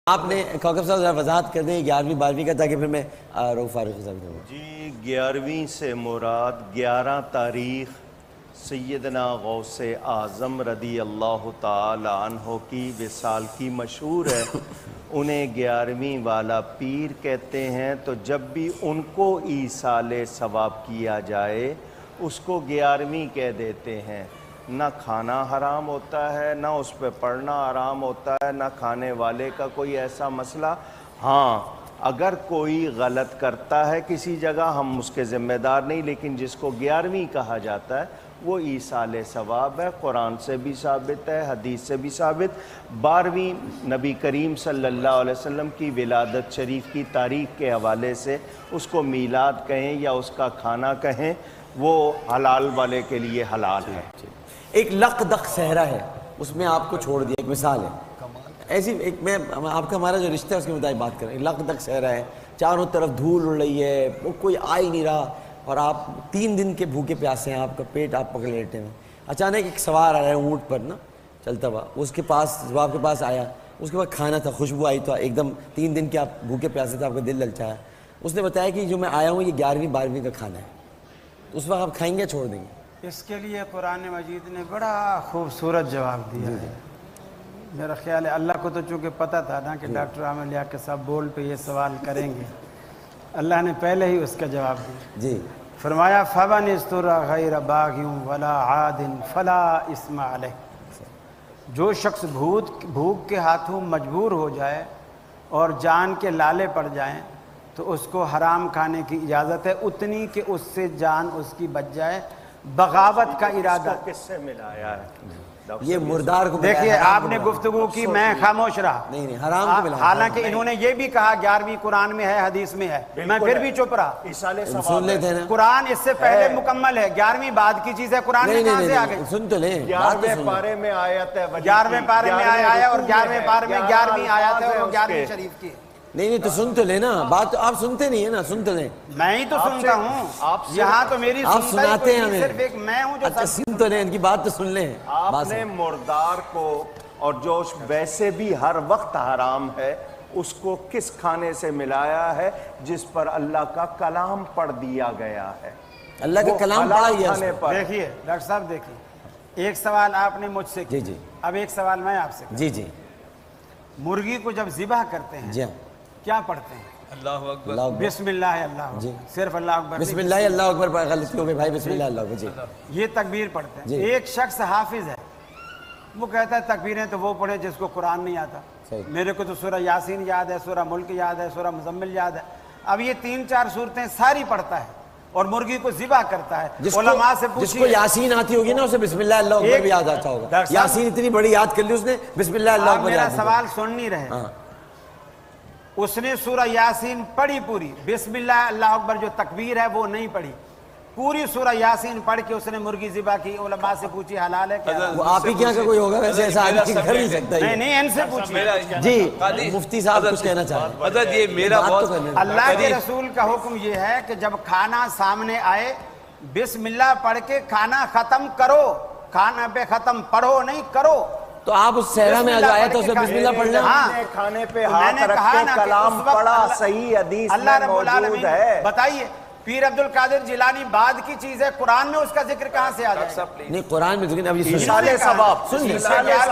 آپ نے کوکب صاحب ذرا وضاحت کر دیں 11ویں 12ویں کا تاکہ پھر میں رؤوف فاروق صاحب دوں گا. جی 11ویں سے مراد 11 تاریخ سیدنا غوث اعظم رضی اللہ تعالی عنہ کی وصال کی مشہور ہے. انہیں 11ویں والا پیر کہتے ہیں. تو جب بھی ان کو ایصال ثواب کیا جائے اس کو 11ویں کہہ دیتے ہیں. نہ کھانا حرام ہوتا ہے، نہ اس پہ پڑھنا حرام ہوتا ہے، نہ کھانے والے کا کوئی ایسا مسئلہ. ہاں اگر کوئی غلط کرتا ہے کسی جگہ ہم اس کے ذمہ دار نہیں، لیکن جس کو 11ویں کہا جاتا ہے وہ ایصال ثواب ہے. قرآن سے بھی ثابت ہے، حدیث سے بھی ثابت. 12ویں نبی کریم صلی اللہ علیہ وسلم کی ولادت شریف کی تاریخ کے حوالے سے اس کو میلاد کہیں یا اس کا کھانا کہیں، وہ حلال والے کے لیے حلال ہے. ایک لق دق صحرا ہے، اس میں آپ کو چھوڑ دیا. ایک مثال ہے ایسی، ایک میں آپ کا ہمارا جو رشتہ ہے اس کے مطابق بات کر رہے ہیں. لق دق صحرا ہے، چاروں طرف دھول اڑ رہی ہے، وہ کوئی آ ہی نہیں رہا، اور آپ 3 دن کے بھوکے پیاسے ہیں، آپ کا پیٹ آپ پکڑ لیٹے ہیں. اچانک ایک سوار آ رہا ہے اونٹ پر نا چلتا ہوا، اس کے پاس جب آپ کے پاس آیا، اس کے بعد کھانا تھا، خوشبو آئی تو ایک دم 3 دن کے آپ بھوکے پیاسے تھے، آپ کا دل للچایا. اس نے بتایا کہ جو میں آیا ہوں یہ 11ویں 12ویں کا کھانا ہے. اس وقت آپ کھائیں گے چھوڑ دیں گے؟ اس کے لیے قرآن مجید نے بڑا خوبصورت جواب دیا ہے. میرا خیال ہے اللہ کو تو چونکہ پتہ تھا نا کہ ڈاکٹر عامر لیا کے صاحب بول پہ یہ سوال کریں گے، اللہ نے پہلے ہی اس کا جواب دیا. جی فرمایا فَمَنِ اسْتُرَّ غَيْرَ بَاغٍ وَلَا عَادٍ فَلَا إِثْمَ عَلَيْهِ. جو شخص بھوک کے ہاتھوں مجبور ہو جائے اور جان کے لالے پڑ جائیں تو اس کو حرام کھانے کی اجازت ہے، اتنی کہ اس سے جان اس کی بچ جائے. بغاوت کا ارادہ کس سے ملایا ہے؟ یہ مردار کو دیکھیے آپ نے گفتگو کی، میں خاموش رہا. نہیں حرام کو ملایا. حالانکہ انہوں نے یہ بھی کہا 11ویں قرآن میں ہے، حدیث میں ہے، میں پھر بھی چپ رہا. ایصال سن ثواب لیتے ہیں نا. قرآن اس سے پہلے مکمل ہے، 11ویں بعد کی چیز ہے. قرآن میں کہاں سے آ گئی؟ سن تو لیں. 11ویں پارے میں آیت ہے، 11ویں پارے میں آیا اور 11ویں پارے میں 11ویں آیت ہے اور 11ویں شریف کی. نہیں تو سن تو لینا بات. تو آپ سنتے نہیں ہیں نا، سن تو لیں. میں ہی تو سنتا ہوں، یہاں تو میری آپ سناتے ہیں ہمیں. صرف ایک میں ہوں جو اچھا سن تو لیں، ان کی بات تو سن لیں. آپ نے مردار کو، اور جو ویسے بھی ہر وقت حرام ہے، اس کو کس کھانے سے ملایا ہے؟ جس پر اللہ کا کلام پڑھ دیا گیا ہے. اللہ کا کلام پڑھا گیا. دیکھیے ڈاکٹر صاحب، دیکھیے ایک سوال آپ نے مجھ سے جی. اب ایک سوال میں آپ سے. جی. مرغی کو جب ذبح کرتے ہیں جی کیا پڑھتے ہیں؟ اللہ اکبر، بسم اللہ اللہ جی. صرف اللہ اکبر. بسم اللہ اللہ اکبر پر غلطی ہو گئی بھائی. بسم اللہ اللہ اکبر. جی یہ تکبیر پڑھتے ہیں. جی. ایک شخص حافظ ہے، وہ کہتا ہے تکبیریں تو وہ پڑھے جس کو قرآن نہیں آتا. میرے کو تو سورہ یاسین یاد ہے، سورہ ملک یاد ہے، سورہ مزمل یاد ہے. اب یہ 3-4 صورتیں ساری پڑھتا ہے اور مرغی کو ذبح کرتا ہے. علماء سے جس کو یاسین آتی ہوگی نا اسے بسم اللہ اللہ اکبر بھی یاد آتا ہوگا. یاسین اتنی بڑی یاد کر لی اس نے، بسم اللہ اللہ اکبر. میرا سوال سن نہیں رہے. اس نے سورہ یاسین پڑھی پوری، بسم اللہ اللہ اکبر جو تکبیر ہے وہ نہیں پڑھی. پوری سورہ یاسین پڑھ کے اس نے مرغی ذبح کی. علماء سے پوچھی حلال ہے کیا؟ وہ آپ ہی کیا کوئی ہوگا ویسے، ایسا آدمی کر نہیں سکتا. نہیں ان سے پوچھیے. جی مفتی صاحب کچھ کہنا چاہ رہے ہیں. حضرت یہ میرا بہت اللہ کے رسول کا حکم یہ ہے کہ جب کھانا سامنے آئے بسم اللہ پڑھ کے کھانا ختم کرو. کھانا پہ ختم پڑھو نہیں کرو. تو آپ اس صحرا میں جو آیا تھا اسے بسم اللہ پڑھنا. کھانے پہ ہاتھ رکھ کے کلام پڑھا، صحیح حدیث میں موجود ہے. بتائیے پیر عبد القادر جیلانی بعد کی چیز ہے، قرآن میں اس کا ذکر کہاں سے آ جائے؟ نہیں قرآن میں ذکر. اب یہ ایصال ثواب، سن لیں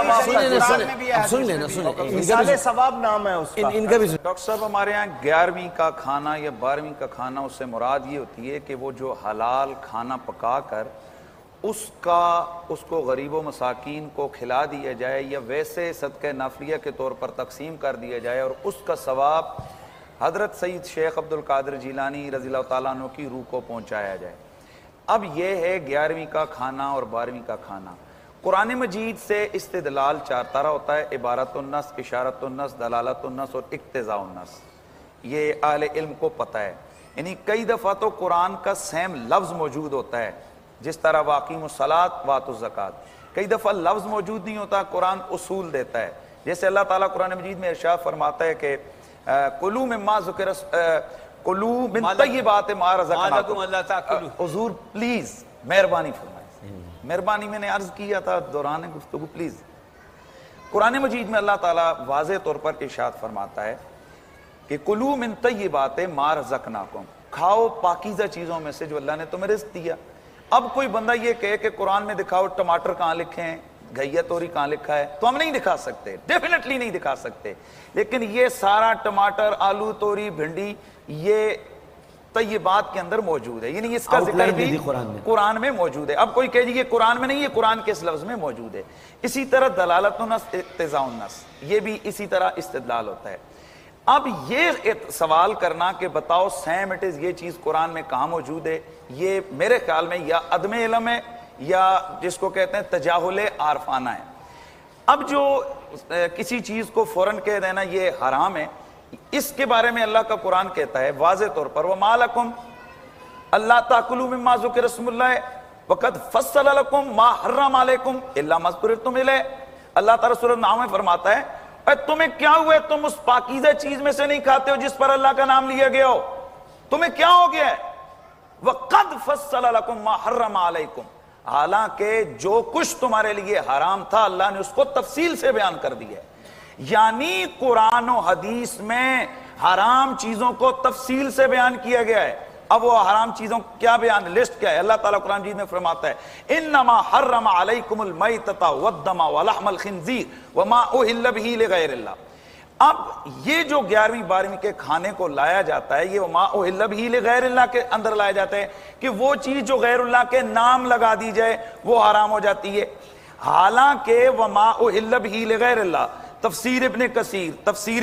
ایصال ثواب نام ہے اس کا. ان کا بھی. ڈاکٹر صاحب ہمارے یہاں 11ویں کا کھانا یا 12ویں کا کھانا، اس سے مراد یہ ہوتی ہے کہ وہ جو حلال کھانا پکا کر اس کو غریب و مساکین کو کھلا دیا جائے یا ویسے صدقہ نافلیہ کے طور پر تقسیم کر دیا جائے اور اس کا ثواب حضرت سید شیخ عبد القادر جیلانی رضی اللہ تعالیٰ عنہ کی روح کو پہنچایا جائے. اب یہ ہے 11ویں کا کھانا اور 12ویں کا کھانا. قرآن مجید سے استدلال 4 طرح ہوتا ہے: عبارت النص، اشارت النص، دلالت النص اور اقتضاء النص. یہ اہل علم کو پتہ ہے. یعنی کئی دفعہ تو قرآن کا سیم لفظ موجود ہوتا ہے، جس طرح واقیم الصلاۃ وآتوا الزکوٰۃ. کئی دفعہ لفظ موجود نہیں ہوتا، قرآن اصول دیتا ہے. جیسے اللہ تعالیٰ قرآن مجید میں ارشاد فرماتا ہے کہ کلوا مما ذکر کلوا من طیبات ما رزقناکم. حضور پلیز مہربانی فرمائیں. مہربانی میں نے عرض کیا تھا دوران گفتگو، پلیز قرآن مجید میں اللہ تعالیٰ واضح طور پر ارشاد فرماتا ہے کہ کلوا من طیبات ما رزقناکم، کھاؤ پاکیزہ چیزوں میں سے جو اللہ نے تمہیں رزق دیا۔ اب کوئی بندہ یہ کہے کہ قرآن میں دکھاؤ ٹماٹر کہاں لکھے ہیں، گھیا توری کہاں لکھا ہے، تو ہم نہیں دکھا سکتے، ڈیفینیٹلی نہیں دکھا سکتے، لیکن یہ سارا ٹماٹر، آلو، توری، بھنڈی یہ طیبات کے اندر موجود ہے، یعنی اس کا ذکر بھی قرآن میں موجود ہے۔ اب کوئی کہے جی یہ قرآن میں نہیں، یہ قرآن کے اس لفظ میں موجود ہے۔ اسی طرح دلالت النص اقتضاء النص، یہ بھی اسی طرح استدلال ہوتا ہے۔ اب یہ سوال کرنا کہ بتاؤ سیم اٹ از یہ چیز قرآن میں کہاں موجود ہے، یہ میرے خیال میں یا عدم علم ہے یا جس کو کہتے ہیں تجاہل عارفانہ ہے۔ اب جو کسی چیز کو فوراً کہہ دینا یہ حرام ہے، اس کے بارے میں اللہ کا قرآن کہتا ہے واضح طور پر وَمَا لَكُمْ أَلَّا تَأْكُلُوا مِمَّا ذُكِرَ اسْمُ اللَّهِ وَقَدْ فَصَّلَ لَكُمْ مَا حَرَّمَ عَلَيْكُمْ إِلَّا مَا اضْطُرِرْتُمْ إِلَيْهِ۔ اللہ تعالیٰ سورۃ النعام میں فرماتا ہے اے تمہیں کیا ہوا ہے، تم اس پاکیزہ چیز میں سے نہیں کھاتے ہو جس پر اللہ کا نام لیا گیا ہو، تمہیں کیا ہو گیا ہے؟ وَقَدْ فَصَّلَ لَكُمْ مَا حَرَّمَ عَلَيْكُمْ، حالانکہ جو کچھ تمہارے لیے حرام تھا اللہ نے اس کو تفصیل سے بیان کر دیا ہے۔ یعنی قرآن و حدیث میں حرام چیزوں کو تفصیل سے بیان کیا گیا ہے۔ اب وہ حرام چیزوں کیا بیان، لسٹ کیا ہے؟ اللہ تعالیٰ قرآن مجید میں فرماتا ہے انما حرم علیکم المیتۃ والدم ولحم الخنزیر وما اہل بہ لغیر اللہ۔ اب یہ جو 11ویں 12ویں کے کھانے کو لایا جاتا ہے، یہ وما اہل بہ لغیر اللہ کے اندر لایا جاتا ہے کہ وہ چیز جو غیر اللہ کے نام لگا دی جائے وہ حرام ہو جاتی ہے، حالانکہ وما اہل بہ لغیر اللہ تفسیر ابن کثیر، تفسیر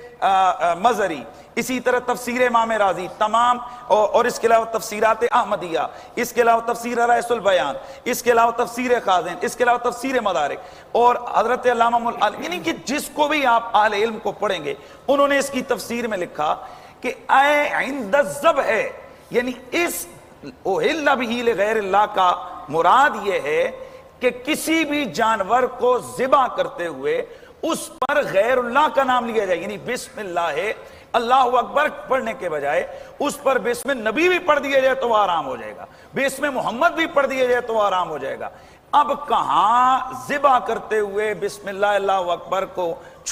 مزری، اسی طرح تفسیر امام رازی تمام، اور اس کے علاوہ تفسیرات احمدیہ، اس کے علاوہ تفسیر رائس البیان، اس کے علاوہ تفسیر خازن، اس کے علاوہ تفسیر مدارک، اور حضرت علامہ مولانا، یعنی کہ جس کو بھی آپ اہل علم کو پڑھیں گے انہوں نے اس کی تفسیر میں لکھا کہ اے عند الذبح ہے، یعنی اس اہل بہ لغیر اللہ کا مراد یہ ہے کہ کسی بھی جانور کو ذبح کرتے ہوئے اس پر غیر اللہ کا نام لیا جائے، یعنی بسم اللہ ہے اللہ اکبر پڑھنے کے بجائے اس پر بسم نبی بھی پڑھ دیا جائے تو وہ حرام ہو جائے گا، بسم محمد بھی پڑھ دیا جائے تو وہ حرام ہو جائے گا۔ اب کہاں ذبح کرتے ہوئے بسم اللہ اللہ اکبر کو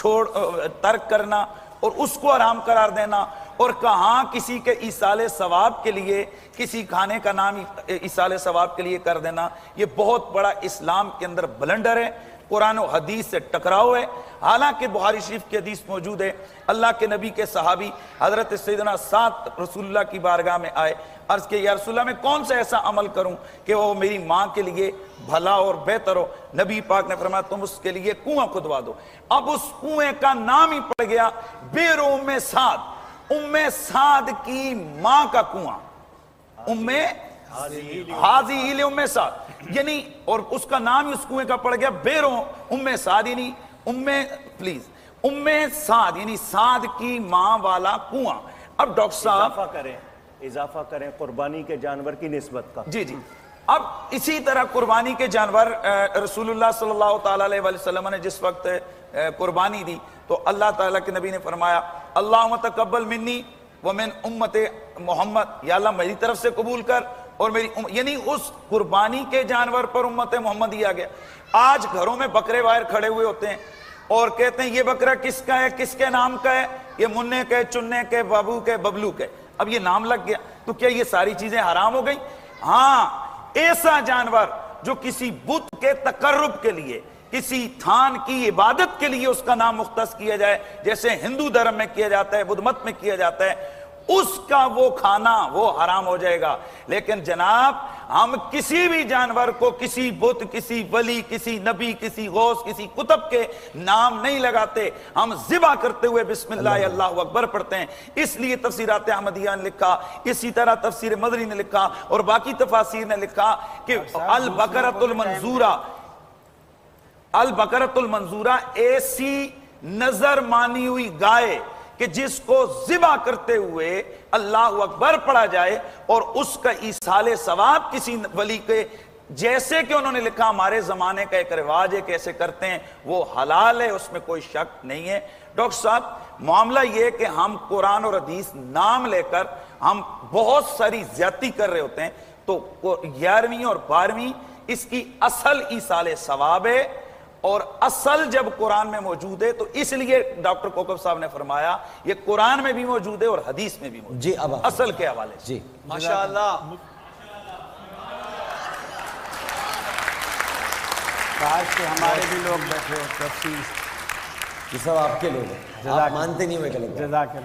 ترک کرنا اور اس کو حرام قرار دینا، اور کہاں کسی کے ایصال ثواب کے لیے کسی کھانے کا نام ایصال ثواب کے لیے کر دینا، یہ بہت بڑا اسلام کے اندر بلنڈر ہے، قرآن و حدیث سے ٹکراؤ ہے۔ حالانکہ بخاری شریف کی حدیث موجود ہے، اللہ کے نبی کے صحابی حضرت سیدنا سعد رسول اللہ کی بارگاہ میں آئے، عرض کہ یا رسول اللہ میں کون سا ایسا عمل کروں کہ وہ میری ماں کے لیے بھلا اور بہتر ہو؟ نبی پاک نے فرمایا تم اس کے لیے کنواں کھدوا دو۔ اب اس کنویں کا نام ہی پڑ گیا بئر ام سعد، ام سعد کی ماں کا کنواں، ام حاضی ام سعد، یعنی اور اس کا نام ہی اس کنویں کا پڑ گیا بئر ام سعد، یعنی ام سعد یعنی سعد کی ماں والا کنواں۔ اب ڈاکٹر صاحب اضافہ کریں قربانی کے جانور کی نسبت کا، جی جی، اب اسی طرح قربانی کے جانور رسول اللہ صلی اللہ تعالیٰ علیہ وسلم نے جس وقت قربانی دی تو اللہ تعالیٰ کے نبی نے فرمایا اللہم تقبل منی ومن امت محمد، یا اللہ میری طرف سے قبول کر اور میری یعنی اس قربانی کے جانور پر امت محمد ہی آ گیا۔ آج گھروں میں بکرے باہر کھڑے ہوئے ہوتے ہیں اور کہتے ہیں یہ بکرا کس کا ہے، کس کے نام کا ہے، یہ منع کے، چننے کے، بابو کے، ببلو کے، اب یہ نام لگ گیا تو کیا یہ ساری چیزیں حرام ہو گئیں؟ ہاں، ایسا جانور جو کسی بت کے تقرب کے لیے، کسی تھان کی عبادت کے لیے اس کا نام مختص کیا جائے، جیسے ہندو دھرم میں کیا جاتا ہے، بدھ مت میں کیا جاتا ہے، اس کا وہ کھانا وہ حرام ہو جائے گا۔ لیکن جناب ہم کسی بھی جانور کو کسی بت، کسی ولی، کسی نبی، کسی غوث، کسی کتب کے نام نہیں لگاتے، ہم ذبح کرتے ہوئے بسم اللہ اللہ اکبر پڑھتے ہیں۔ اس لیے تفسیرات احمدیہ نے لکھا، اسی طرح تفسیر مدری نے لکھا اور باقی تفاسیر نے لکھا کہ البقرۃ المنظورہ، البقرۃ المنظورہ ایسی نظر مانی ہوئی گائے کہ جس کو ذبح کرتے ہوئے اللہ اکبر پڑھا جائے اور اس کا ایصال ثواب کسی ولی کے، جیسے کہ انہوں نے لکھا ہمارے زمانے کا ایک رواج ہے کیسے کرتے ہیں، وہ حلال ہے، اس میں کوئی شک نہیں ہے۔ ڈاکٹر صاحب معاملہ یہ ہے کہ ہم قرآن اور حدیث نام لے کر ہم بہت ساری زیادتی کر رہے ہوتے ہیں، تو 11ویں اور 12ویں اس کی اصل ایصال ثواب ہے اور اصل جب قرآن میں موجود ہے تو اس لیے ڈاکٹر کوکب صاحب نے فرمایا یہ قرآن میں بھی موجود ہے اور حدیث میں بھی موجود ہے. جی اب اصل کے حوالے سے. جی ماشاءاللہ. کاش کہ ہمارے بھی لوگ بیٹھے تفصیل. یہ سب آپ کے لوگ ہیں، آپ مانتے نہیں ہوئے غلط. جزاک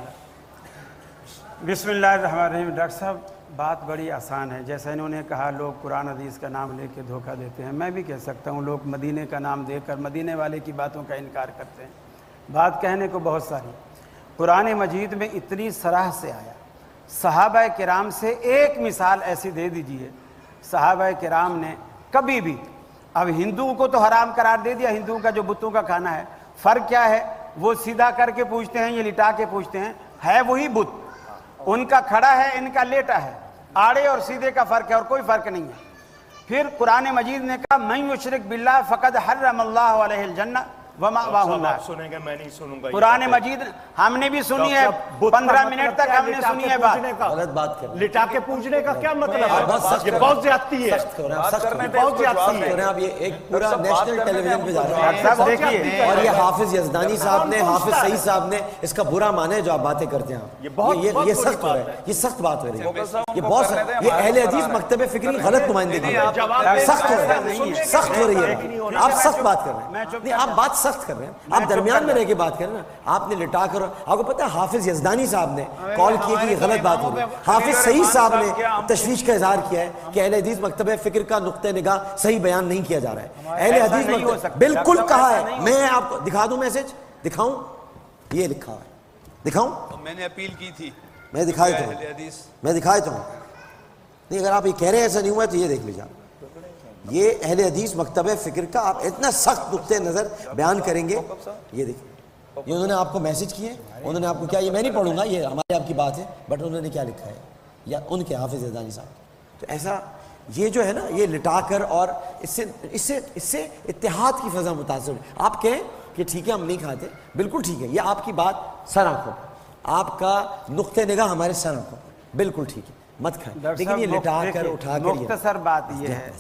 اللہ. بسم اللہ الرحمن الرحیم. ڈاکٹر صاحب بات بڑی آسان ہے. جیسا انہوں نے کہا لوگ قرآن حدیث کا نام لے کے دھوکہ دیتے ہیں، میں بھی کہہ سکتا ہوں لوگ مدینے کا نام دے کر مدینے والے کی باتوں کا انکار کرتے ہیں. بات کہنے کو بہت ساری. قرآن مجید میں اتنی صراح سے آیا. صحابہ کرام سے ایک مثال ایسی دے دیجئے. صحابہ کرام نے کبھی بھی، اب ہندوؤں کو تو حرام قرار دے دیا، ہندوؤں کا جو بتوں کا کھانا ہے، فرق کیا ہے؟ وہ سیدھا کر کے پوچھتے ہیں، یہ لٹا کے پوچھتے ہیں، ہے وہی بت. ان کا کھڑا ہے، ان کا لیٹا ہے. آڑے اور سیدھے کا فرق ہے اور کوئی فرق نہیں ہے. پھر قرآن مجید نے کہا من یشرک باللہ فقد حرم اللہ علیہ الجنہ ومأواہ النار. سنیں گے، میں نہیں سنوں گا. قرآن مجید ہم نے بھی سنی ہے، 15 منٹ تک ہم نے سنی ہے بات. غلط بات کر رہے ہیں. لٹا کے پوجنے کا کیا مطلب ہے؟ بہت سخت یہ بہت زیادتی ہے. سخت کر رہے ہیں، سخت کر رہے ہیں. بہت زیادتی ہے. آپ یہ ایک پورا نیشنل ٹیلی ویژن پہ جا رہے ہیں. صاحب دیکھیے، اور یہ حافظ یزدانی صاحب نے، حافظ سعید صاحب نے اس کا برا مانا ہے جو آپ باتیں کرتے ہیں. یہ سخت ہو رہا ہے، یہ سخت بات ہو رہی ہے. یہ بہت سخت، یہ اہل حدیث مکتب فکری غلط نمائندگی ہے. سخت ہو رہی ہے، سخت ہو رہی ہے. آپ سخت بات کر رہے ہیں. نہیں، آپ بات سخت کر رہے ہیں. آپ درمیان میں رہ کے بات کریں نا. آپ نے لٹا کر، آپ کو پتہ ہے حافظ یزدانی صاحب نے کال کیا کہ یہ غلط بات ہو رہی ہے. حافظ سعید صاحب نے تشویش کا اظہار کیا ہے کہ اہل حدیث مکتب فکر کا نقطہ نگاہ صحیح بیان نہیں کیا جا رہا ہے. اہل حدیث مکتب بالکل کہا ہے. میں آپ کو دکھا دوں، میسج دکھاؤں، یہ لکھا ہے، دکھاؤں. میں نے اپیل کی تھی، میں دکھا دیتا ہوں، میں دکھا دیتا ہوں. نہیں، اگر آپ یہ کہہ رہے ہیں ایسا نہیں ہوا تو یہ دیکھ لیجیے. یہ اہل حدیث مکتب فکر کا آپ اتنا سخت نقطہ نظر بیان کریں گے. یہ دیکھیں، یہ انہوں نے آپ کو میسج کیے، انہوں نے آپ کو کیا، یہ میں نہیں پڑھوں گا، یہ ہمارے آپ کی بات ہے، بٹ انہوں نے کیا لکھا ہے یا ان کے حافظ یزدانی صاحب. تو ایسا یہ جو ہے نا، یہ لٹا کر اور اس سے اتحاد کی فضا متاثر ہے. آپ کہیں کہ ٹھیک ہے ہم نہیں کھاتے، بالکل ٹھیک ہے، یہ آپ کی بات سر آنکھوں، آپ کا نقطہ نگاہ ہمارے سر آنکھوں، بالکل ٹھیک ہے، مت کھائیں. لیکن یہ لٹا کر اٹھا کر، مختصر بات یہ ہے،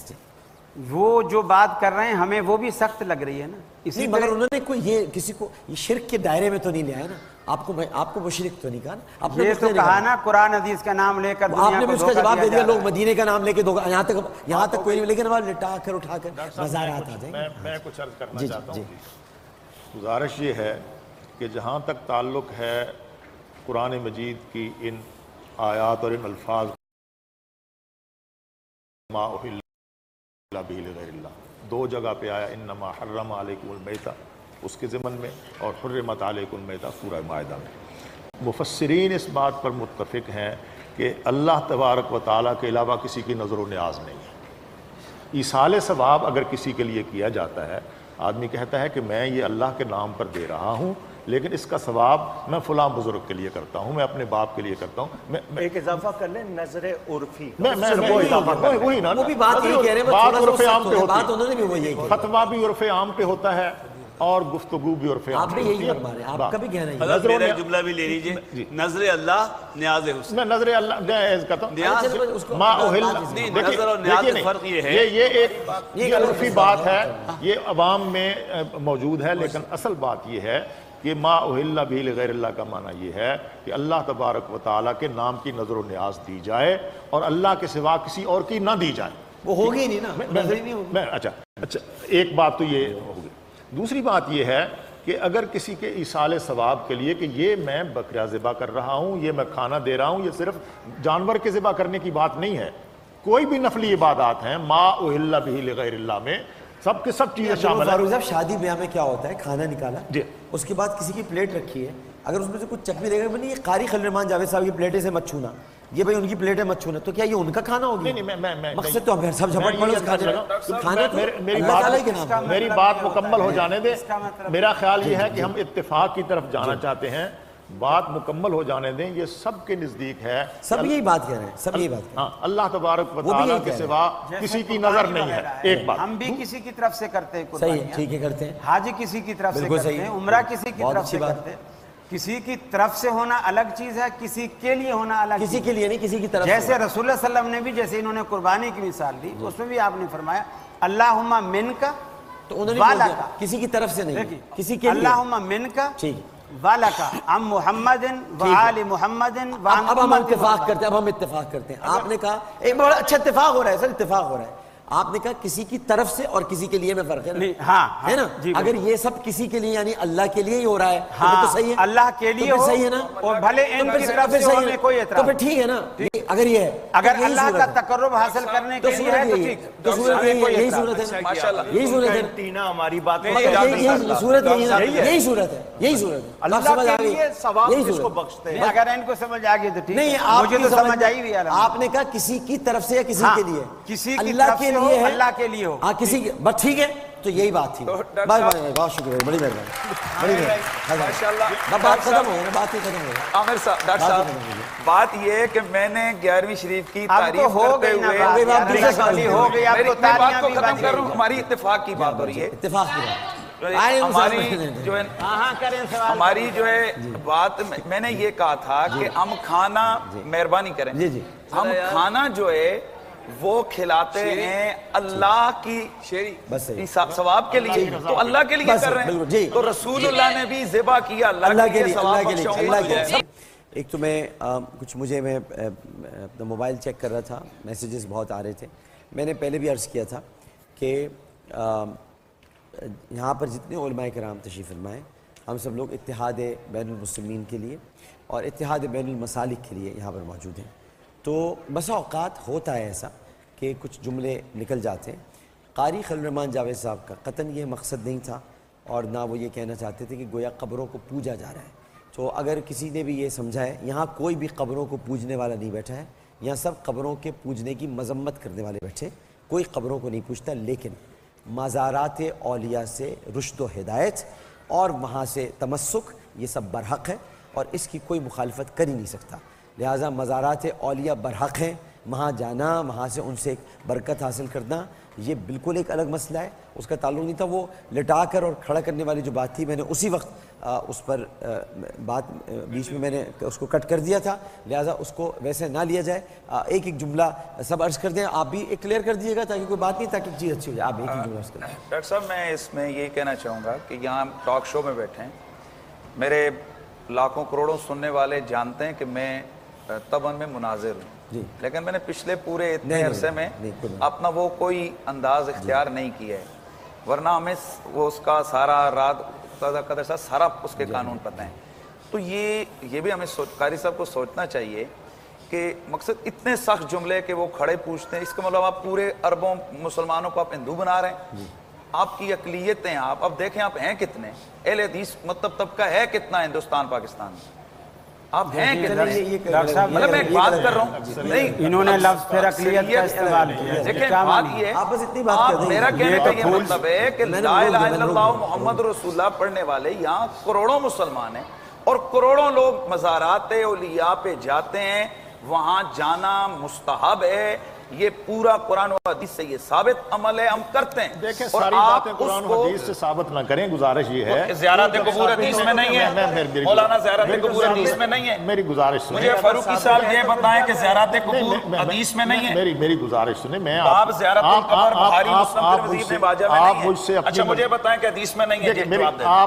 وہ جو بات کر رہے ہیں ہمیں وہ بھی سخت لگ رہی ہے نا. اسی مگر انہوں نے کوئی یہ کسی کو یہ شرک کے دائرے میں تو نہیں لے آیا نا. آپ کو مشرک تو نہیں کہا نا. یہ تو کہا نا قرآن حدیث کا نام لے کر آپ نے بھی اس کا جواب دے دیا. لوگ مدینے کا نام لے کے یہاں تک کوئی نہیں، لیکن ہمارا لٹا کر اٹھا کر مزارات آ جائیں. میں کچھ عرض کرنا چاہتا ہوں. گزارش یہ ہے کہ جہاں تک تعلق ہے قرآن مجید کی ان آیات اور ان الفاظ ما احل به لغیر اللہ، دو جگہ پہ آیا انما حرم علیکم المیتہ اس کے ضمن میں، اور حرمت علیکم المیتہ سورہ مائدہ میں. مفسرین اس بات پر متفق ہیں کہ اللہ تبارک و تعالیٰ کے علاوہ کسی کی نظر و نیاز نہیں ہے. ایصال ثواب اگر کسی کے لیے کیا جاتا ہے، آدمی کہتا ہے کہ میں یہ اللہ کے نام پر دے رہا ہوں، لیکن اس کا ثواب میں فلاں بزرگ کے لیے کرتا ہوں، میں اپنے باپ کے لیے کرتا ہوں. ایک اضافہ کر لیں، نظر عرفی. وہی نا، وہ بھی بات یہی کہہ رہے ہیں، بات عرف عام پہ ہوتی بات انہوں نے بھی وہی کہی. فتویٰ بھی عرف عام پہ ہوتا ہے اور گفتگو بھی عرف عام. آپ بھی یہی فرما رہے ہیں، آپ کا بھی کہنا ہے. حضرت میرا ایک جملہ بھی لے لیجئے، نظر اللہ نیاز حسن. میں نظر اللہ میں عرض کرتا ہوں نیاز ما احل. نہیں، نظر اور نیاز میں فرق یہ ہے، یہ ایک عرفی بات ہے، یہ عوام میں موجود ہے، لیکن اصل بات یہ ہے کہ ما احل به لغیر اللہ کا معنی یہ ہے کہ اللہ تبارک و تعالیٰ کے نام کی نظر و نیاز دی جائے اور اللہ کے سوا کسی اور کی نہ دی جائے. وہ ہوگی نہیں نا، نظر ہی نہیں ہوگی. اچھا، ایک بات تو یہ ہوگی. دوسری بات یہ ہے کہ اگر کسی کے ایصال ثواب کے لیے کہ یہ میں بکرا ذبح کر رہا ہوں، یہ میں کھانا دے رہا ہوں، یہ صرف جانور کے ذبح کرنے کی بات نہیں ہے. کوئی بھی نفلی عبادات ہیں ما احل به لغیر اللہ میں سب کے سب چیزیں شامل ہیں. فاروق صاحب، شادی بیاہ میں کیا ہوتا ہے، کھانا نکالا جی، اس کے بعد کسی کی پلیٹ رکھی ہے، اگر اس میں سے کچھ چکنے دے گا، نہیں یہ قاری خلیل الرحمن جاوید صاحب کی پلیٹیں سے مت چھونا، یہ بھائی ان کی پلیٹیں مت چھونا، تو کیا یہ ان کا کھانا ہوگی؟ نہیں، مقصد تو ہم سب جھپٹ پڑے اس کھانے تو اللہ تعالیٰ کے نام. میری بات مکمل ہو جانے دے. میرا خیال یہ ہے کہ ہم اتفاق کی طرف جانا چاہتے ہیں، بات مکمل ہو جانے دیں. یہ سب کے نزدیک ہے، سب یہی بات کہہ رہے ہیں، سب یہی بات. ہاں، اللہ تبارک و تعالیٰ کے سوا کسی کی نظر نہیں ہے. ایک بات ہم بھی کسی کی طرف سے کرتے ہیں، صحیح ہے، ٹھیک ہے، کرتے ہیں. حج کسی کی طرف سے کرتے ہیں، عمرہ کسی کی طرف سے کرتے ہیں. کسی کی طرف سے ہونا الگ چیز ہے، کسی کے لیے ہونا الگ. کسی کے لیے نہیں، کسی کی طرف. جیسے رسول اللہ صلی اللہ علیہ وسلم نے بھی، جیسے انہوں نے قربانی کی مثال دی، اس میں بھی آپ نے فرمایا اللہم منک تو انہوں نے بول دیا کسی کی طرف سے نہیں، کسی کے لیے اللہم منکا ٹھیک والکا عن محمد وآل محمد وعن اب ہم امت اتفاق کرتے ہیں، اب ہم اتفاق کرتے ہیں. آپ نے کہا ایک بڑا اچھا اتفاق ہو رہا ہے سر، اتفاق ہو رہا ہے. آپ نے کہا کسی کی طرف سے اور کسی کے لیے میں فرق ہے نا، ہے نا. اگر یہ سب کسی کے لیے یعنی اللہ کے لیے ہی ہو رہا ہے تو صحیح ہے، اللہ کے لیے ہو، صحیح ہے نا. اور بھلے ان کی طرف سے ہمیں کوئی اعتراض، تو پھر ٹھیک ہے نا. اگر یہ ہے اگر اللہ کا تقرب حاصل کرنے کے لیے ہے تو ٹھیک، تو صورت یہی صورت ہے، یہی صورت ہے. ٹینا ہماری بات یہی صورت ہے، یہی صورت ہے، یہی صورت ہے. اللہ کے لیے ثواب کس کو بخشتے ہیں؟ اگر ان کو سمجھ آ گئی تو ٹھیک نہیں، مجھے تو سمجھ آئی بھی. آپ نے کہا کسی کی طرف سے یا کسی کے لیے، کسی کی اللہ طرف کے سے ہو، لیے ہے، اللہ کے لیے ہو. ہاں کسی کی، بس ٹھیک ہے. تو یہی بات تھی. بہت شکریہ، بڑی مہربانی، بڑی مہربانی. ماشاءاللہ. بات ختم ہو گئی، بات ہی ختم ہو گئی. عامر صاحب، ڈاکٹر صاحب، بات یہ ہے کہ میں نے 11ویں شریف کی اب تو تعریف ہو کرتے گئی نا ہوئے بات، دوسرا سوالی ہو گئی، اب تو میں بات تالیاں کو بھی ختم بج کر رہا ہوں. گئی. ہماری اتفاق کی بات ہو رہی ہے. اتفاق کی بات. ہماری جو ہے ہاں کریں سوال. ہماری جو ہے بات، میں نے یہ کہا تھا کہ ہم کھانا، مہربانی کریں، ہم کھانا جو ہے وہ کھلاتے ہیں اللہ کی ثواب کے لیے، تو اللہ کے لیے کر رہے ہیں. تو رسول اللہ نے بھی ذبح کیا اللہ کے لیے، ثواب بخشو. ایک تو میں کچھ میں اپنا موبائل چیک کر رہا تھا، میسیجز بہت آ رہے تھے. میں نے پہلے بھی عرض کیا تھا کہ یہاں پر جتنے علماء کرام تشریف فرمائیں، ہم سب لوگ اتحاد بین المسلمین کے لیے اور اتحاد بین المسالک کے لیے یہاں پر موجود ہیں. تو بسا اوقات ہوتا ہے ایسا کہ کچھ جملے نکل جاتے ہیں. قاری خلیل الرحمن جاوید صاحب کا قطعاً یہ مقصد نہیں تھا، اور نہ وہ یہ کہنا چاہتے تھے کہ گویا قبروں کو پوجا جا رہا ہے. تو اگر کسی نے بھی یہ سمجھا ہے، یہاں کوئی بھی قبروں کو پوجنے والا نہیں بیٹھا ہے، یہاں سب قبروں کے پوجنے کی مذمت کرنے والے بیٹھے. کوئی قبروں کو نہیں پوجتا، لیکن مزارات اولیاء سے رشد و ہدایت اور وہاں سے تمسک، یہ سب برحق ہے اور اس کی کوئی مخالفت کر ہی نہیں سکتا. لہٰذا مزارات اولیاء برحق ہیں، وہاں جانا، وہاں سے ان سے برکت حاصل کرنا، یہ بالکل ایک الگ مسئلہ ہے. اس کا تعلق نہیں تھا. وہ لٹا کر اور کھڑا کرنے والی جو بات تھی، میں نے اسی وقت اس پر بات بیچ میں نے اس کو کٹ کر دیا تھا، لہٰذا اس کو ویسے نہ لیا جائے. ایک ایک جملہ سب عرض کر دیں. آپ بھی ایک کلیئر کر دیجیے گا تاکہ کوئی بات نہیں، تاکہ چیز اچھی ہو جائے. آپ ایک ہی جملہ عرض کر دیں. ڈاکٹر صاحب، میں اس میں یہ کہنا چاہوں گا کہ یہاں ٹاک شو میں بیٹھے ہیں، میرے لاکھوں کروڑوں سننے والے جانتے ہیں کہ میں طبعاً میں مناظر ہوں، لیکن میں نے پچھلے پورے اتنے عرصے میں اپنا وہ کوئی انداز اختیار نہیں کیا ہے، ورنہ ہمیں وہ اس کا سارا رات قدر سارا اس کے قانون پتہ ہیں. تو یہ بھی ہمیں قاری صاحب کو سوچنا چاہیے کہ مقصد اتنے سخت جملے کہ وہ کھڑے پوچھتے ہیں، اس کا مطلب آپ پورے اربوں مسلمانوں کو آپ ہندو بنا رہے ہیں. آپ کی اقلیتیں، آپ اب دیکھیں آپ ہیں کتنے، اہل حدیث مطلب طبقہ ہے کتنا ہندوستان پاکستان میں، آپ ہیں کتنے. مطلب میں ایک بات کر رہا ہوں، نہیں انہوں نے لفظ پھر اقلیت کا استعمال کیا. دیکھیں بات یہ ہے، آپ میرا کہنے کا یہ مطلب ہے کہ لا الہ الا اللہ محمد رسول اللہ پڑھنے والے یہاں کروڑوں مسلمان ہیں، اور کروڑوں لوگ مزارات اولیاء پہ جاتے ہیں. وہاں جانا مستحب ہے، یہ پورا قرآن و حدیث سے یہ ثابت عمل ہے، ہم کرتے ہیں. دیکھیں ساری باتیں قرآن و حدیث سے ثابت نہ کریں. گزارش یہ ہے، زیارت قبور حدیث میں نہیں ہے مولانا، زیارت قبور حدیث میں نہیں ہے. میری گزارش سنیں، مجھے فاروقی صاحب یہ بتائیں کہ زیارت قبور حدیث میں نہیں ہے. میری گزارش سنیں. میں آپ زیارت القبر بخاری مسلم ترمذی ابن ماجہ میں نہیں مجھ سے ہے. اچھا مجھے بتائیں کہ حدیث میں نہیں ہے.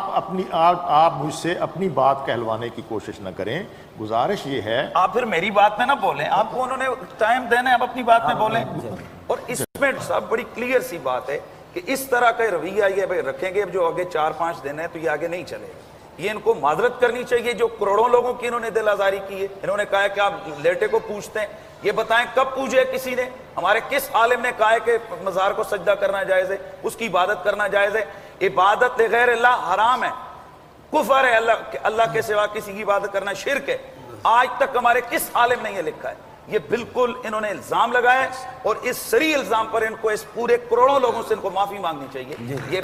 آپ مجھ سے اپنی بات کہلوانے کی کوشش نہ کریں. گزارش یہ ہے، آپ پھر میری بات میں نہ بولیں، آپ کو انہوں نے ٹائم دینا ہے، آپ اپنی بات میں بولیں. اور اس میں صاحب بڑی کلیئر سی بات ہے کہ اس طرح کا رویہ یہ رکھیں گے جو آگے 4-5 دن ہے تو یہ آگے نہیں چلے گا. یہ ان کو معذرت کرنی چاہیے جو کروڑوں لوگوں کی انہوں نے دل آزاری کی ہے. انہوں نے کہا ہے کہ آپ لیٹے کو پوچھتے ہیں، یہ بتائیں کب پوجے کسی نے؟ ہمارے کس عالم نے کہا ہے کہ مزار کو سجدہ کرنا جائز ہے، اس کی عبادت کرنا جائز ہے؟ عبادت لغیر اللہ حرام ہے، کفر ہے، اللہ کے سوا کسی کی عبادت کرنا شرک ہے. آج تک ہمارے کس عالم نے یہ لکھا ہے؟ یہ بالکل انہوں نے الزام لگایا، اور اس صریح الزام پر ان کو اس پورے کروڑوں لوگوں سے ان کو معافی مانگنی چاہیے. یہ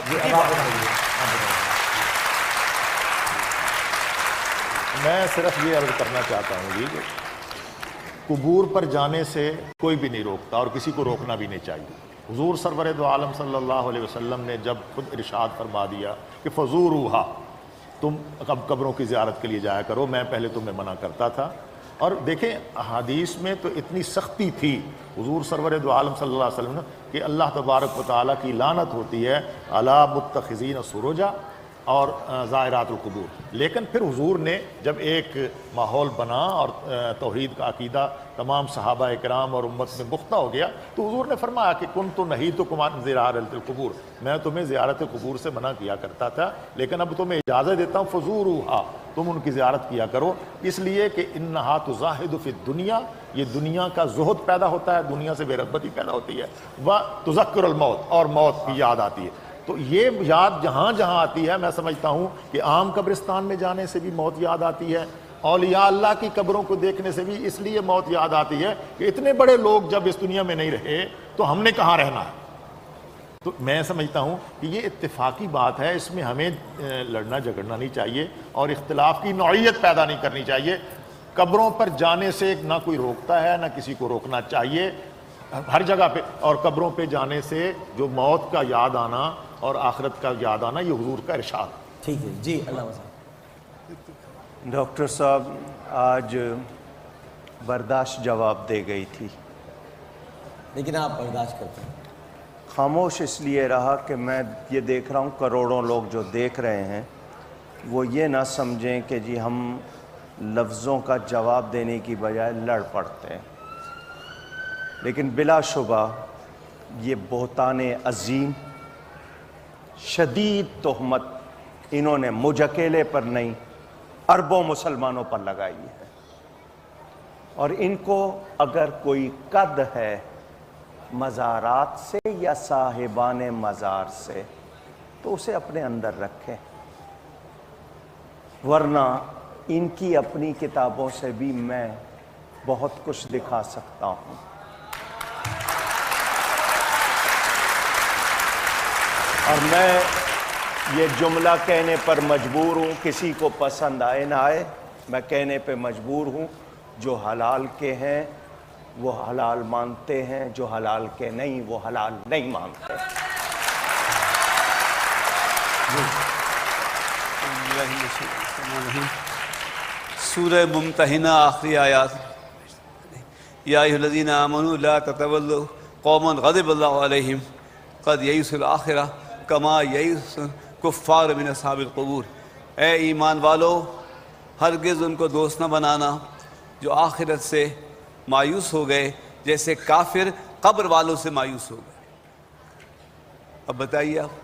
میں صرف یہ عرض کرنا چاہتا ہوں جی کہ قبور پر جانے سے کوئی بھی نہیں روکتا اور کسی کو روکنا بھی نہیں چاہیے. حضور سرور دو عالم صلی اللہ علیہ وسلم نے جب خود ارشاد فرما دیا کہ فزوروہا، تم قبروں کی زیارت کے لیے جایا کرو، میں پہلے تمہیں منع کرتا تھا۔ اور دیکھیں حدیث میں تو اتنی سختی تھی حضور سرور دو عالم صلی اللہ علیہ وسلم نے کہ اللہ تبارک و تعالیٰ کی لعنت ہوتی ہے علی متخذین سروجا اور زائرات القبور۔ لیکن پھر حضور نے جب ایک ماحول بنا اور توحید کا عقیدہ تمام صحابہ کرام اور امت میں پختہ ہو گیا تو حضور نے فرمایا کہ کنت نہیتکم عن زیارت القبور، میں تمہیں زیارت قبور سے منع کیا کرتا تھا لیکن اب تمہیں اجازت دیتا ہوں فزوروہا، تم ان کی زیارت کیا کرو، اس لیے کہ انہا تزاہد فی الدنیا، یہ دنیا کا زہد پیدا ہوتا ہے، دنیا سے بے رغبتی پیدا ہوتی ہے، وتذکر الموت، اور موت کی یاد آتی ہے۔ تو یہ یاد جہاں جہاں آتی ہے، میں سمجھتا ہوں کہ عام قبرستان میں جانے سے بھی موت یاد آتی ہے، اولیاء اللہ کی قبروں کو دیکھنے سے بھی اس لیے موت یاد آتی ہے کہ اتنے بڑے لوگ جب اس دنیا میں نہیں رہے تو ہم نے کہاں رہنا ہے۔ تو میں سمجھتا ہوں کہ یہ اتفاقی بات ہے، اس میں ہمیں لڑنا جھگڑنا نہیں چاہیے اور اختلاف کی نوعیت پیدا نہیں کرنی چاہیے۔ قبروں پر جانے سے نہ کوئی روکتا ہے نہ کسی کو روکنا چاہیے ہر جگہ پہ، اور قبروں پہ جانے سے جو موت کا یاد آنا اور آخرت کا یاد آنا یہ حضور کا ارشاد۔ ٹھیک ہے جی، اللہ وسلم۔ ڈاکٹر صاحب آج برداشت جواب دے گئی تھی، لیکن آپ برداشت کرتے ہیں۔ خاموش اس لیے رہا کہ میں یہ دیکھ رہا ہوں کروڑوں لوگ جو دیکھ رہے ہیں وہ یہ نہ سمجھیں کہ جی ہم لفظوں کا جواب دینے کی بجائے لڑ پڑتے ہیں، لیکن بلا شبہ یہ بہتان عظیم شدید تہمت انہوں نے مجھ اکیلے پر نہیں اربوں مسلمانوں پر لگائی ہے، اور ان کو اگر کوئی قد ہے مزارات سے یا صاحبان مزار سے تو اسے اپنے اندر رکھیں، ورنہ ان کی اپنی کتابوں سے بھی میں بہت کچھ دکھا سکتا ہوں۔ اور میں یہ جملہ کہنے پر مجبور ہوں، کسی کو پسند آئے نہ آئے، میں کہنے پہ مجبور ہوں، جو حلال کے ہیں وہ حلال مانتے ہیں، جو حلال کے نہیں وہ حلال نہیں مانتے۔ سورہ ممتحنہ آخری آیات۔ یا ایھا الذین آمنوا لا تتولوا قوما غضب اللہ علیہم قد یئسوا الآخرہ کما یئس الکفار من اصحاب القبور۔ اے ایمان والو، ہرگز ان کو دوست نہ بنانا جو آخرت سے مایوس ہو گئے جیسے کافر قبر والوں سے مایوس ہو گئے۔ اب بتائیے آپ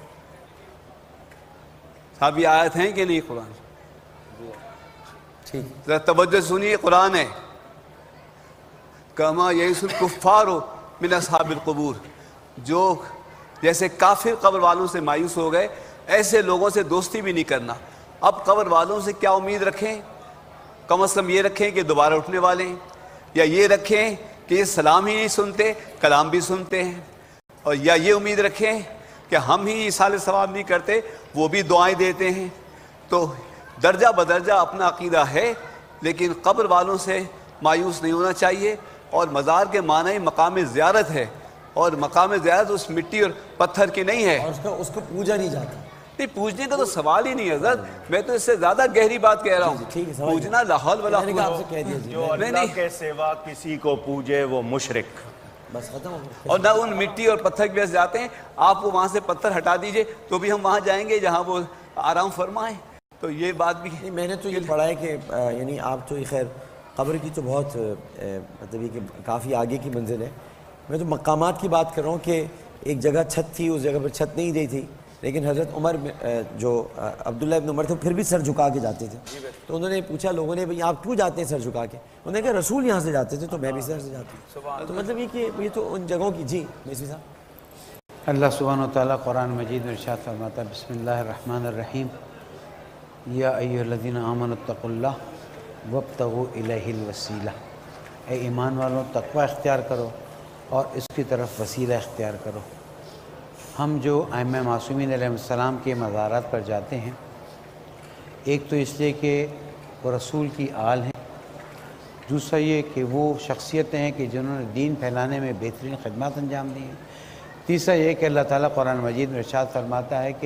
صاحب یہ آیت ہیں کہ نہیں قرآن؟ ٹھیک، ذرا توجہ سنیے، قرآن ہے کما یئس الکفار من اصحاب القبور، جو جیسے کافر قبر والوں سے مایوس ہو گئے ایسے لوگوں سے دوستی بھی نہیں کرنا۔ اب قبر والوں سے کیا امید رکھیں؟ کم از کم یہ رکھیں کہ دوبارہ اٹھنے والے ہیں، یا یہ رکھیں کہ یہ سلام ہی نہیں سنتے کلام بھی سنتے ہیں، اور یا یہ امید رکھیں کہ ہم ہی ایصال ثواب نہیں کرتے وہ بھی دعائیں دیتے ہیں۔ تو درجہ بدرجہ اپنا عقیدہ ہے، لیکن قبر والوں سے مایوس نہیں ہونا چاہیے۔ اور مزار کے معنی مقام زیارت ہے، اور مقام زیارت اس مٹی اور پتھر کی نہیں ہے، اور اس کو پوجا نہیں جاتا۔ نہیں پوجنے کا تو سوال ہی نہیں ہے حضرت، میں تو اس سے زیادہ گہری بات کہہ رہا ہوں۔ ٹھیک ہے، سمجھ پوجنا لا حول ولا میں نے کہا آپ سے قوت، کہہ دیا جی، جو اللہ کے سوا کسی کو پوجے وہ مشرک۔ بس ختم ہو گیا۔ اور نہ ان مٹی اور پتھر کی وجہ سے جاتے ہیں، آپ کو وہاں سے پتھر ہٹا دیجئے تو بھی ہم وہاں جائیں گے جہاں وہ آرام فرمائیں۔ تو یہ بات بھی نہیں، میں نے تو یہ پڑھا ہے کہ یعنی آپ تو خیر قبر کی تو بہت مطلب یہ کہ کافی آگے کی منزل ہے، میں تو مقامات کی بات کر رہا ہوں کہ ایک جگہ چھت تھی، اس جگہ پر چھت نہیں دی تھی، لیکن حضرت عمر جو عبداللہ ابن عمر تھے پھر بھی سر جھکا کے جاتے تھے۔ تو انہوں نے پوچھا لوگوں نے بھئی آپ کیوں جاتے ہیں سر جھکا کے؟ انہوں نے کہا رسول یہاں سے جاتے تھے تو میں بھی سر سے جاتی ہوں۔ تو مطلب یہ کہ یہ تو ان جگہوں کی جی میسوی صاحب۔ اللہ سبحانہ و تعالیٰ قرآن مجید میں ارشاد فرماتا ہے بسم اللہ الرحمن الرحیم یا ایھا الذین آمنوا اتقوا اللہ وابتغوا الیہ الوسیلہ، اے ایمان والوں تقوی اختیار کرو اور اس کی طرف وسیلہ اختیار کرو۔ ہم جو ائمہ معصومین علیہ السلام کے مزارات پر جاتے ہیں، ایک تو اس لیے کہ وہ رسول کی آل ہیں، دوسرا یہ کہ وہ شخصیتیں ہیں کہ جنہوں نے دین پھیلانے میں بہترین خدمات انجام دی ہیں، تیسرا یہ کہ اللہ تعالیٰ قرآن مجید میں ارشاد فرماتا ہے کہ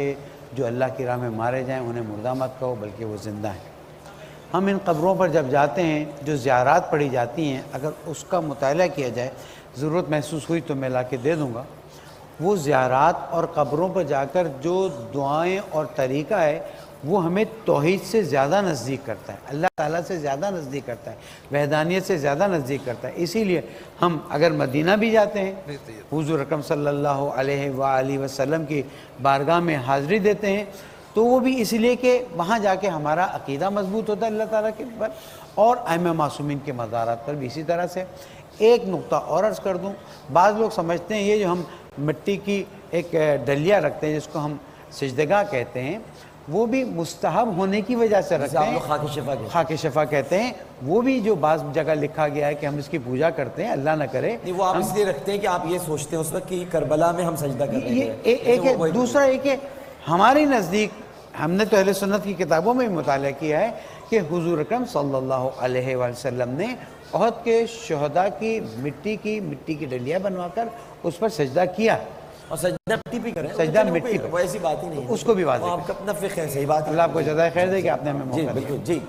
جو اللہ کی راہ میں مارے جائیں انہیں مردہ مت کہو بلکہ وہ زندہ ہیں۔ ہم ان قبروں پر جب جاتے ہیں جو زیارات پڑھی جاتی ہیں اگر اس کا مطالعہ کیا جائے، ضرورت محسوس ہوئی تو میں لا کے دے دوں گا، وہ زیارات اور قبروں پر جا کر جو دعائیں اور طریقہ ہے وہ ہمیں توحید سے زیادہ نزدیک کرتا ہے، اللہ تعالیٰ سے زیادہ نزدیک کرتا ہے، وحدانیت سے زیادہ نزدیک کرتا ہے۔ اسی لیے ہم اگر مدینہ بھی جاتے ہیں حضور اکرم صلی اللہ علیہ وآلہ وسلم کی بارگاہ میں حاضری دیتے ہیں تو وہ بھی اس لیے کہ وہاں جا کے ہمارا عقیدہ مضبوط ہوتا ہے اللہ تعالیٰ کے پر، اور ائمہ معصومین کے مزارات پر بھی اسی طرح سے۔ ایک نقطہ اور عرض کر دوں، بعض لوگ سمجھتے ہیں یہ جو ہم مٹی کی ایک ڈلیا رکھتے ہیں جس کو ہم سجدگاہ کہتے ہیں، وہ بھی مستحب ہونے کی وجہ سے رکھتے ہیں، خاک شفا کہتے ہیں، وہ بھی جو بعض جگہ لکھا گیا ہے کہ ہم اس کی پوجا کرتے ہیں، اللہ نہ کرے نہیں وہ آپ اس لیے رکھتے ہیں کہ آپ یہ سوچتے ہیں اس وقت کہ کربلا میں ہم سجدہ کر رہے ہیں۔ ایک ہے، دوسرا ایک ہے ہماری نزدیک، ہم نے تو اہل سنت کی کتابوں میں مطالعہ کیا ہے کہ حضور اکرم صلی اللہ علیہ وآلہ وسلم نے احد کے شہداء کی مٹی کی ڈلیا بنوا کر اس پر سجدہ کیا، اور سجدہ مٹی پہ کریں، سجدہ مٹی پہ، وہ ایسی بات ہی نہیں ہے، اس کو بھی واضح آپ کا اپنا فقہ ہے، صحیح بات ہے، اللہ آپ کو جزائے خیر دے کہ آپ نے ہمیں جی موقع دیا۔ بالکل جی۔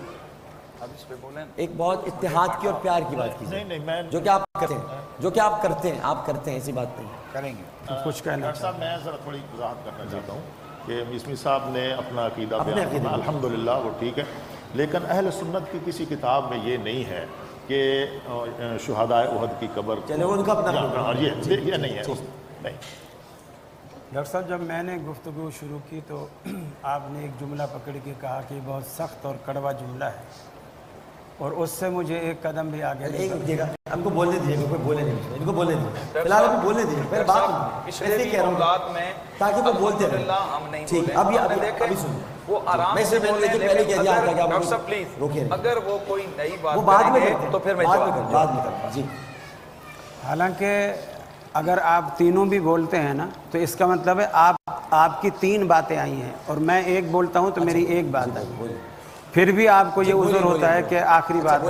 ایک بہت اتحاد کی اور پیار کی بات کی نہیں میں جو کہ آپ کرتے ہیں، جو کہ آپ کرتے ہیں ایسی بات نہیں کریں گے کچھ کہنا ڈاکٹر صاحب میں ذرا تھوڑی وضاحت کرنا چاہتا ہوں کہ میسمی صاحب نے اپنا عقیدہ بیان کیا، الحمدللہ وہ ٹھیک ہے، لیکن اہل سنت کی کسی کتاب میں یہ نہیں ہے کہ شہداء احد کی قبر چلے وہ ان کا اپنا یہ نہیں ہے، نہیں۔ ڈاکٹر صاحب جب میں نے گفتگو شروع کی تو آپ نے ایک جملہ پکڑ کے کہا کہ بہت سخت اور کڑوا جملہ ہے، اور اس سے مجھے ایک قدم بھی آگے نہیں ایک دیجیے گا، ہم کو بولنے دیجیے گا، کوئی بولے نہیں، ان کو بولنے دیجیے، فی الحال ابھی بولنے دیجیے، پھر بات ایسے ہی کہہ رہا ہوں تاکہ وہ بولتے رہیں، ہم نہیں ٹھیک بولیں، ابھی سنیں، وہ آرام میں سے سے بولیں، پہلے کہہ دیا تھا کہ ڈاکٹر آپ صاحب پلیز روکے رہیں، اگر وہ کوئی نئی بات وہ بعد میں کریں گے کرتے ہیں، تو پھر میں بعد میں جواب کرتے ہیں، جی۔ حالانکہ اگر آپ تینوں بھی بولتے ہیں نا تو اس کا مطلب ہے آپ کی تین باتیں آئی ہیں اور میں ایک بولتا ہوں تو میری ایک بات ہے، پھر بھی آپ کو یہ عذر ہوتا ہے کہ آخری بات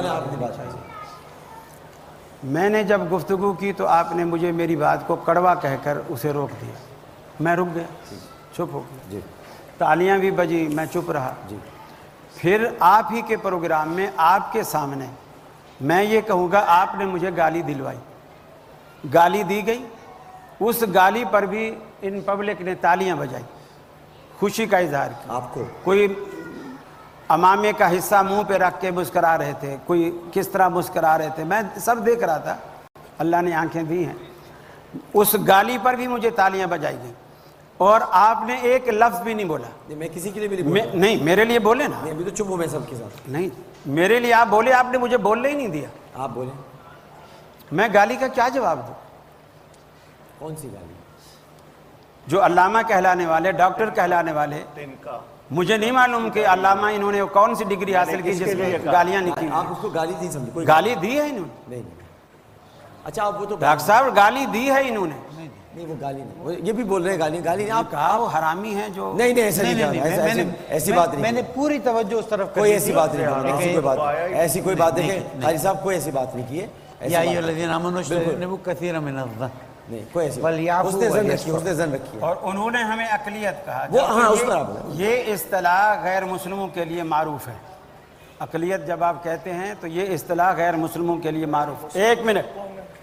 میں نے جب گفتگو کی تو آپ نے مجھے میری بات کو کڑوا کہہ کر اسے روک دیا، میں رک گیا، چپ ہو گیا، تالیاں بھی بجی، میں چپ رہا، پھر آپ ہی کے پروگرام میں آپ کے سامنے میں یہ کہوں گا آپ نے مجھے گالی دلوائی، گالی دی گئی، اس گالی پر بھی ان پبلک نے تالیاں بجائی، خوشی کا اظہار کیا، آپ کو کوئی امامے کا حصہ منہ پہ رکھ کے مسکرا رہے تھے، کوئی کس طرح مسکرا رہے تھے، میں سب دیکھ رہا تھا، اللہ نے آنکھیں دی ہیں، اس گالی پر بھی مجھے تالیاں بجائی گئیں اور آپ نے ایک لفظ بھی نہیں بولا۔ میں کسی کے لیے بھی نہیں نہیں میرے لیے بولے نا، ابھی تو چپ ہوں میں سب کے ساتھ، نہیں میرے لیے آپ بولے، آپ نے مجھے بولنے ہی نہیں دیا، آپ بولیں میں گالی کا کیا جواب دوں؟ کون سی گالی؟ جو علامہ کہلانے والے، ڈاکٹر کہلانے والے، مجھے نہیں معلوم کہ علامہ انہوں نے کون سی ڈگری حاصل کی جس میں گالیاں لکھی، آپ اس کو گالی نہیں سمجھے، کوئی گالی دی ہے انہوں نے، نہیں۔ اچھا آپ وہ تو ڈاکٹر صاحب گالی دی ہے انہوں نے، نہیں وہ گالی نہیں، وہ یہ بھی بول رہے ہیں گالی نہیں، آپ کہا وہ حرامی ہیں جو، نہیں ایسا نہیں کہا، ایسی بات نہیں، میں نے پوری توجہ اس طرف کوئی ایسی بات نہیں، ایسی کوئی بات نہیں، قاری صاحب کوئی ایسی بات نہیں کی ہے، یا ایھا الذین آمنوا اجتنبوا کثیرا من الظن، نہیں کوئی ایسی ولیعفوا اس نے زن رکھی ہے، اور انہوں نے ہمیں اقلیت کہا، وہ ہاں اس پر آپ یہ اصطلاح غیر مسلموں کے لیے معروف ہے، اقلیت جب آپ کہتے ہیں تو یہ اصطلاح غیر مسلموں کے لیے معروف ہے۔ ایک منٹ،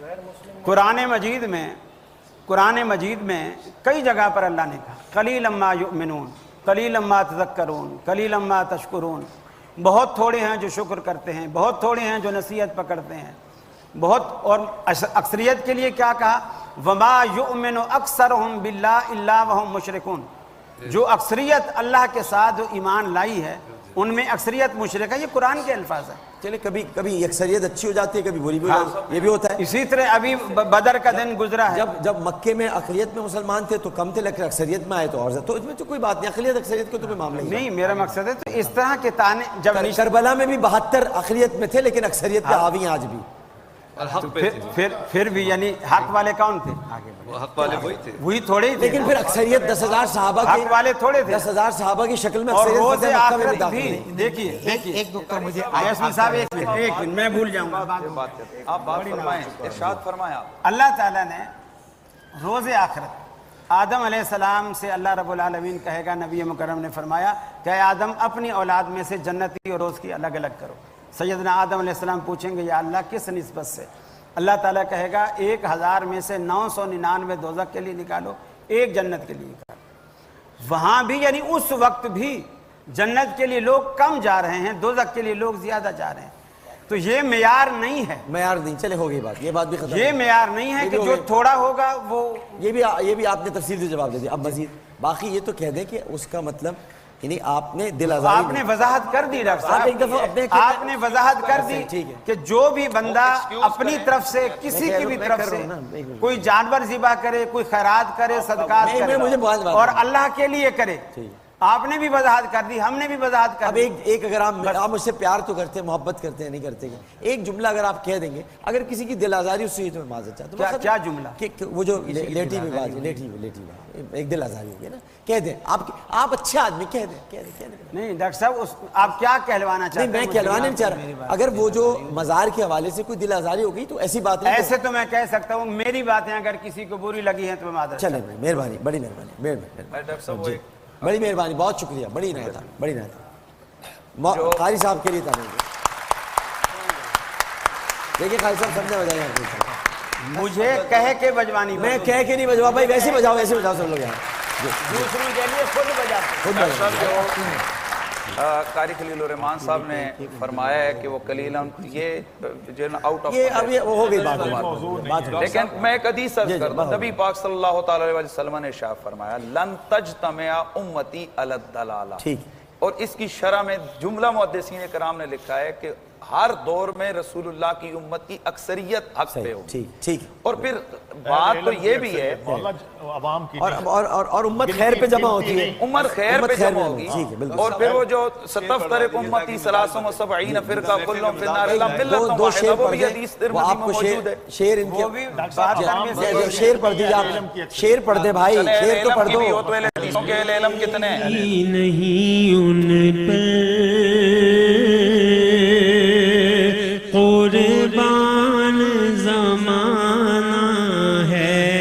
قرآن مجید میں کئی جگہ پر اللہ نے کہا قلیلا ما یؤمنون، قلیلا ما تذکرون، قلیلا ما تشکرون، بہت تھوڑے ہیں جو شکر کرتے ہیں، بہت تھوڑے ہیں جو نصیحت پکڑتے ہیں، بہت، اور اکثریت کے لیے کیا کہا وما یؤمن اکثرهم باللہ الا وهم مشرکون، جو اکثریت اللہ کے ساتھ جو ایمان لائی ہے ان میں اکثریت مشرک ہے، یہ قرآن کے الفاظ ہیں۔ چلے کبھی اکثریت اچھی ہو جاتی ہے، کبھی بری بھی ہو جاتی ہے، یہ بھی ہوتا ہے۔ اسی طرح ابھی بدر کا دن گزرا ہے، جب مکے میں اقلیت میں مسلمان تھے تو کم تھے، لیکن اکثریت میں آئے تو اور زیادہ، تو اس میں تو کوئی بات نہیں، اقلیت اکثریت کو تو کوئی معاملہ نہیں میرا مقصد ہے تو اس طرح کے تانے جب کربلا میں بھی 72 اقلیت میں تھے لیکن اکثریت پہ حاوی ہیں آج بھی، پھر بھی یعنی حق والے کون تھے؟ حق والے وہی تھے، وہی تھوڑے ہی تھے، لیکن پھر اکثریت 10,000 صحابہ کے، حق والے تھوڑے تھے، 10,000 صحابہ کی شکل میں اور اکثریت روز فتح مکہ میں آخرت داخل بھی نہیں۔ دیکھیے ایک نقطہ مجھے یاسمین صاحب ایک منٹ میں بھول جاؤں گا، آپ بات فرمائیں، ارشاد فرمائیں آپ۔ اللہ تعالیٰ نے روز آخرت آدم علیہ السلام سے اللہ رب العالمین کہے گا، نبی مکرم نے فرمایا کہ اے آدم اپنی اولاد میں سے جنتی اور روز کی الگ الگ کرو۔ سیدنا آدم علیہ السلام پوچھیں گے یا اللہ کس نسبت سے؟ اللہ تعالیٰ کہے گا 1000 میں سے 999 دوزخ کے لیے نکالو، ایک جنت کے لیے نکالو۔ وہاں بھی یعنی اس وقت بھی جنت کے لیے لوگ کم جا رہے ہیں، دوزخ کے لیے لوگ زیادہ جا رہے ہیں۔ تو یہ معیار نہیں ہے، معیار نہیں، چلے ہو گئی بات، یہ بات بھی ختم، یہ معیار نہیں ہے کہ جو تھوڑا ہوگا وہ، یہ بھی آپ نے تفصیل سے جواب دے دیا۔ اب مزید باقی یہ تو کہہ دیں کہ اس کا مطلب یعنی آپ نے دل آزاری، آپ نے وضاحت کر دی ڈاکٹر آپ ایک دفعہ اپنے صاحب، آپ نے وضاحت کر دی ٹھیک ہے کہ جو بھی بندہ اپنی طرف سے کسی کی بھی طرف سے کوئی جانور ذبح کرے، کوئی خیرات کرے، صدقات کرے اور اللہ کے لیے کرے، آپ نے بھی وضاحت کر دی، ہم نے بھی وضاحت کر اب دی۔ ایک اگر آپ مجھ سے پیار تو کرتے ہیں، محبت کرتے ہیں، نہیں کرتے ہیں، ایک جملہ اگر آپ کہہ دیں گے، اگر کسی کی دل آزاری اس سے تو میں معذرت چاہتا ہوں۔ کیا جملہ؟ کہ وہ جو لیٹی ہوئی بات، ایک دل آزاری ہوگی نا، کہہ دیں آپ اچھے آدمی، کہہ دیں۔ نہیں ڈاکٹر صاحب آپ کیا کہلوانا چاہتے ہیں؟ نہیں میں کہلوانے نہیں چاہ رہا، اگر وہ جو مزار کے حوالے سے کوئی دل آزاری ہو گئی تو ایسی بات نہیں، ایسے تو میں کہہ سکتا ہوں میری باتیں اگر کسی کو بری لگی ہیں تو میں معذرت۔ چلیں، مہربانی، بڑی مہربانی، ڈاکٹر صاحب وہ جی بڑی مہربانی، بہت شکریہ، بڑی عنایت قاری صاحب کے لیے تعلیم دیکھیں، قاری صاحب سمجھا بجائیں آپ مجھے کہہ کے بجوانی، میں کہہ کے نہیں بجوا بھائی، ویسے بجاؤ سب لوگ یہاں دوسروں کے لیے خود بجاتے۔ قاری خلیل الرحمان صاحب نے فرمایا ہے کہ وہ قلیلاً یہ جو آؤٹ آف، یہ اب یہ ہو گئی بات، لیکن میں ایک حدیث عرض کرتا ہوں، نبی پاک صلی اللہ تعالی علیہ وسلم نے ارشاد فرمایا لن تجتمع امتی علی الضلالہ، ٹھیک، اور اس کی شرح میں جملہ محدثین کرام نے لکھا ہے کہ ہر دور میں رسول اللہ کی امت کی اکثریت حق پہ ہوگی، ٹھیک، اور پھر بات تو یہ بھی ہے عوام کی اور امت خیر پہ جمع ہوتی ہے، عمر خیر پہ جمع ہوگی، ٹھیک ہے، بالکل، اور پھر وہ جو ستفترق امتی 73 فرقہ کلهم فی النار الا ملۃ دو واحدہ، شعر وہ پڑھ بھی حدیث دیں، وہ ترمذی آپ میں کو موجود ہے۔ شعر ان کے شعر پڑھ دیجیے، آپ شعر پڑھ دیں بھائی، شعر تو پڑھ دو۔ حدیثوں کے علم کتنے ہیں؟ نہیں ان پر قربان زمانہ ہے،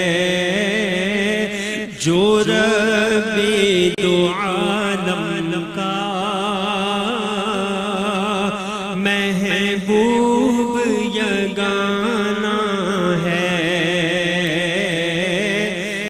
جو رب دو عالم کا محبوب یگانہ